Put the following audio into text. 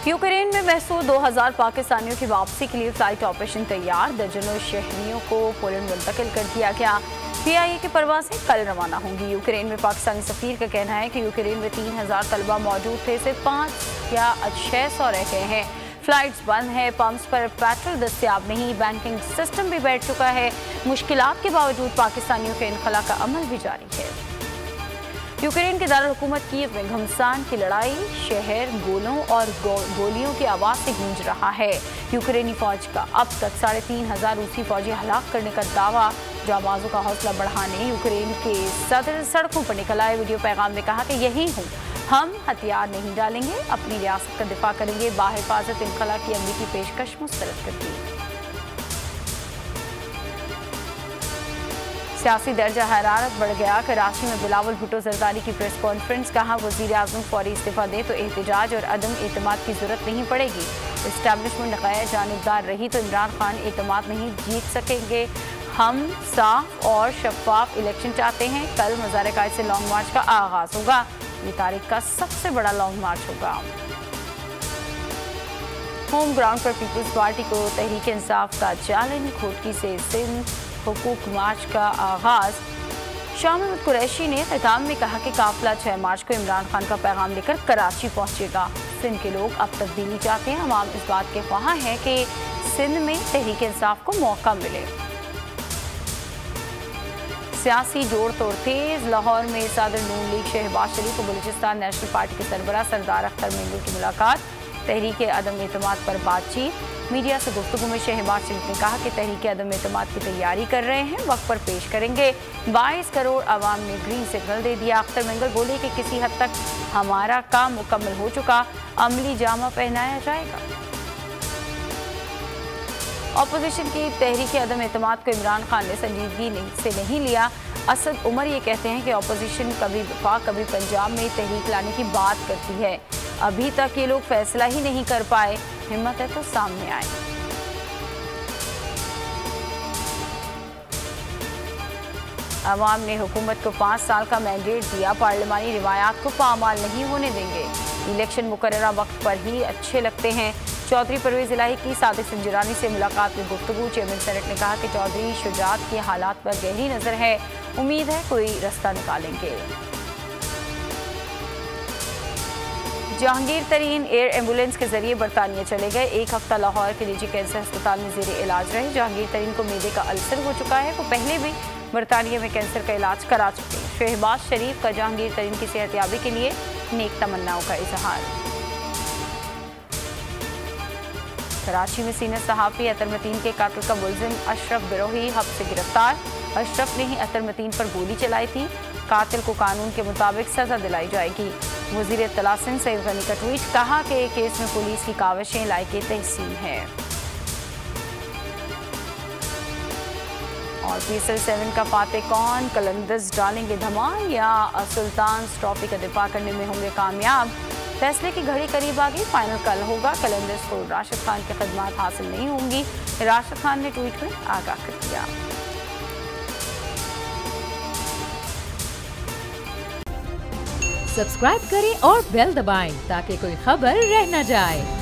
Ukraine में महसूस 2000 पाकिस्तानियों की वापसी के लिए फ्लाइट ऑपरेशन तैयार। दर्जनों शहरियों को पोलैंड मुंतकिल कर दिया गया। PIA की परवाजें कल रवाना होंगी। यूक्रेन में पाकिस्तानी सफीर का कहना है कि यूक्रेन में 3000 तलबा मौजूद थे, सिर्फ 5 या 600 रह गए हैं। फ्लाइट्स बंद है, पंप्स पर पेट्रोल दस्तियाब नहीं, बैंकिंग सिस्टम भी बैठ चुका है। मुश्किलात के बावजूद पाकिस्तानियों के इनखला का अमल भी जारी है। यूक्रेन के दारुल हुकूमत कीव में घमसान की लड़ाई, शहर गोलों और गोलियों की आवाज़ से गूंज रहा है। यूक्रेनी फौज का अब तक 3500 रूसी फौजी हलाक करने का दावा। जाबाजों का हौसला बढ़ाने यूक्रेन के सदर सड़कों पर निकल आए। वीडियो पैगाम में कहा कि यही हूँ, हम हथियार नहीं डालेंगे, अपनी रियासत का दिफा करेंगे। बाहिफाजत इनखला की अमरीकी पेशकश मुस्तरद कर दी। सियासी दर्जा हरारत बढ़ गया। कराची में बिलावल भुट्टो जरदारी की प्रेस कॉन्फ्रेंस। कहा वज़ीर आज़म फौरी इस्तीफा दे तो एहतजाज और अदम एतमाद की जरूरत नहीं पड़ेगी। इस्टेब्लिशमेंट गैर जानिबदार रही तो इमरान खान एतमाद नहीं जीत सकेंगे। हम साफ और शफाफ इलेक्शन चाहते हैं। कल मज़ार कायद से लॉन्ग मार्च का आगाज होगा। ये तारीख का सबसे बड़ा लॉन्ग मार्च होगा। होम ग्राउंड पर पीपल्स पार्टी को तहरीक इंसाफ का चैलेंज। खोटकी से सिंध हुकूक मार्च का आगाज। शाह महमूद कुरैशी ने खिताब में कहा कि काफिला 6 मार्च को इमरान खान का पैगाम लेकर कराची पहुंचेगा। सिंध के लोग अब तब्दीली चाहते हैं। अवाम इस बात के ख्वाह हैं कि सिंध में तहरीक इंसाफ को मौका मिले। सियासी जोड़ तोड़ तेज। लाहौर में सदर नून लीग शहबाज शरीफ को बलूचिस्तान नेशनल पार्टी के सरबराह सरदार अख्तर मेंगल की मुलाकात। तहरीक अदम एतमाद पर बातचीत। मीडिया से गुफ्तगू में शहबाज शरीफ ने कहा कि तहरीक अदम एतमाद की तैयारी कर रहे हैं, वक्त पर पेश करेंगे। 22 करोड़ आवाम ने ग्रीन सिग्नल दे दिया। अख्तर मेंगल बोले कि किसी हद तक हमारा काम मुकम्मल हो चुका, अमली जामा पहनाया जाएगा। अपोजिशन की तहरीक अदम एतमाद को इमरान खान ने संजीदगी से नहीं लिया। असद उमर ये कहते हैं कि अपोजिशन कभी वफाक कभी पंजाब में तहरीक लाने की बात करती है। अभी तक ये लोग फैसला ही नहीं कर पाए। हिम्मत है तो सामने आए। अवाम ने हुकूमत को 5 साल का मैंडेट दिया। पार्लिमानी रिवायात को पामाल नहीं होने देंगे। इलेक्शन मुकर्ररा वक्त पर ही अच्छे लगते हैं। चौधरी परवेज इलाही की सादिक संजरानी से मुलाकात में गुफ्तगू। चेयरमैन सेनेट ने कहा कि चौधरी शुजात की हालात पर गहरी नजर है, उम्मीद है कोई रास्ता निकालेंगे। जहांगीर तरीन एयर एम्बुलेंस के जरिए बरतानिया चले गए। 1 हफ्ता लाहौर के निजी कैंसर अस्पताल में जेर इलाज रहे। जहांगीर तरीन को मैदे का अल्सर हो चुका है। वो पहले भी बरतानिया में कैंसर का इलाज करा चुके हैं। शहबाज शरीफ का जहांगीर तरीन की सेहतयाबी के लिए नेक तमन्नाओं का इजहार। कराची में सीनियर सहाफ़ी अतर मतीन के कातिल का मुलजिम अशरफ बिरोही हब से गिरफ्तार। अशरफ ने ही अतर मतीन पर गोली चलाई थी। कातिल को कानून के मुताबिक सजा दिलाई जाएगी। वज़ीर तलासिन सईद गनी का ट्वीट। कहा कि केस में पुलिस की काविशें लायके तहसीन है। और PSL 7 का फातेह कौन? कलंदर्स डालेंगे धमाल या सुल्तान ट्रॉफी का दिफा करने में होंगे कामयाब? फैसले की घड़ी करीब आ गई। फाइनल कल होगा। कलंदर्स को राशिद खान की खदमात हासिल नहीं होंगी, राशिद खान ने ट्वीट में आगाह कर दिया। सब्सक्राइब करें और बेल दबाएं ताकि कोई खबर रह न जाए।